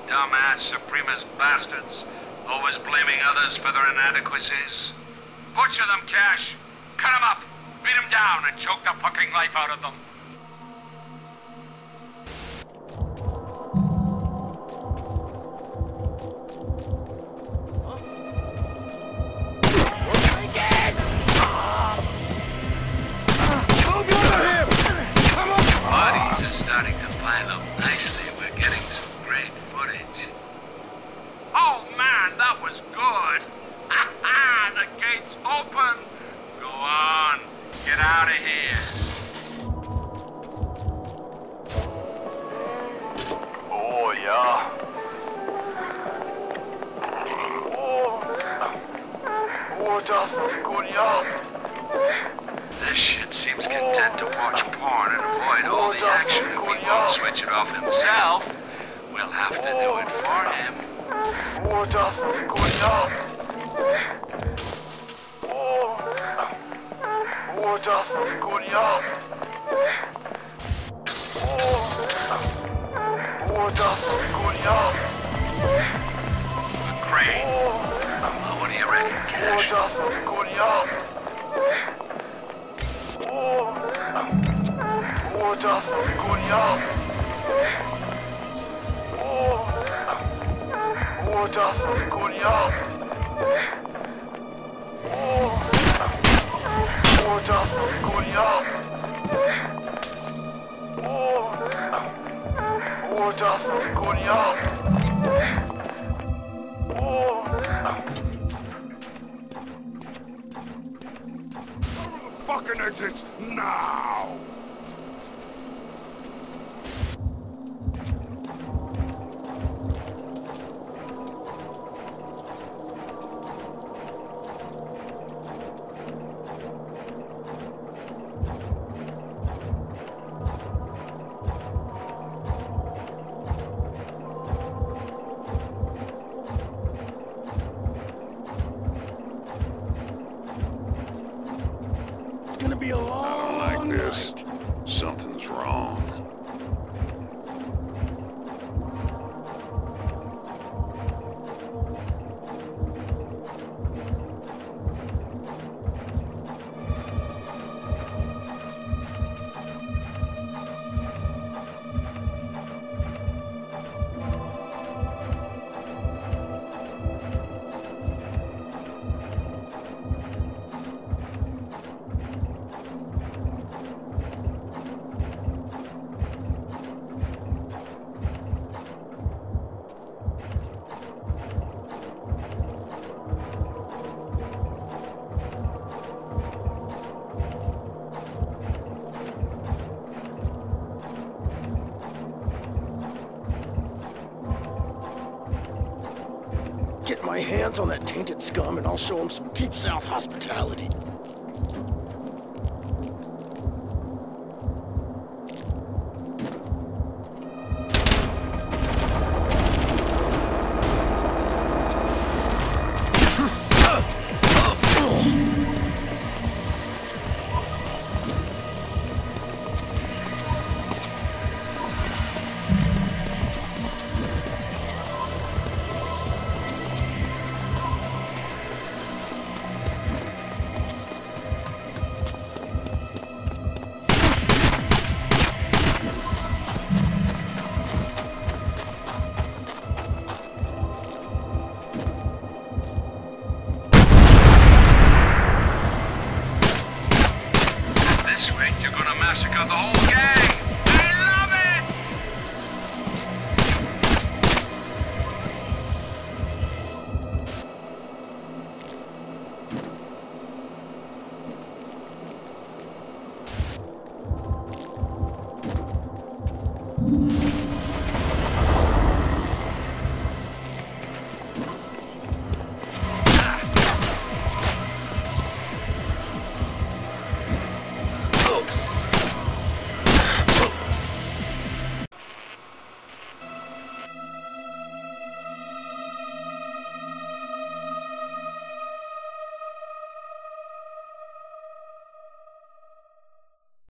dumbass supremacist bastards, always blaming others for their inadequacies. Butcher them, Cash. Cut them up, beat them down, and choke the fucking life out of them. Bodies are starting to pile up nicely. We're getting some great footage. Oh man, that was good! The gate's open! Go on, get out of here. Oh yeah. Oh, das ist gut, ja. This shit seems content to watch porn and avoid all the action. If he won't switch it off himself, we'll have to do it for him. Oh, das ist gut, ja. Oh, das ist gut, ja. Oh, das ist gut, ja. The crane. Well, what do you reckon, Oh, Cash? das ist gut, ja. Oh, das ist gut, ja. Oh, das ist gut, ja. Oh, das ist gut, ja. Oh, das ist gut, ja. Fucking exits now! It's gonna be a long I don't like this. night. Something's wrong. Get my hands on that tainted scum and I'll show him some deep south hospitality. The whole gang! I love it!